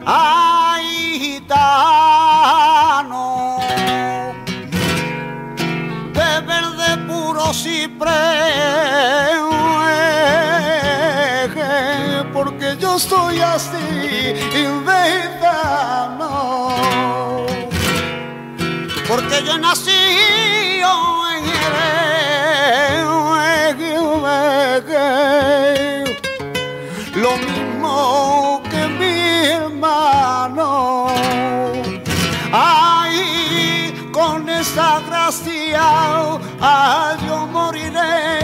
Ay, gitano, de verde puro ciprés, porque yo soy así, inventano, porque yo nací en Jerez, lo mismo que mi hermano. Ay, con esa gracia, ay, yo moriré.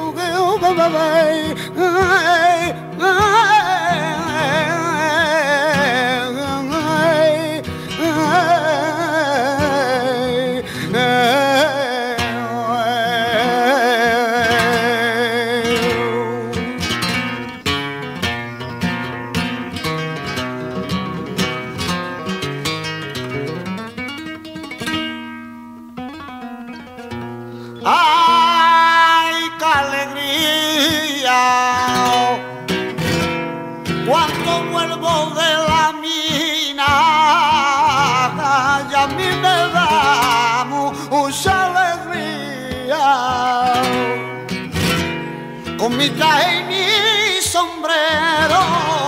Ay, qué alegría cuando vuelvo de la mina, y a mí me da mucha alegría con mi traje y mi sombrero.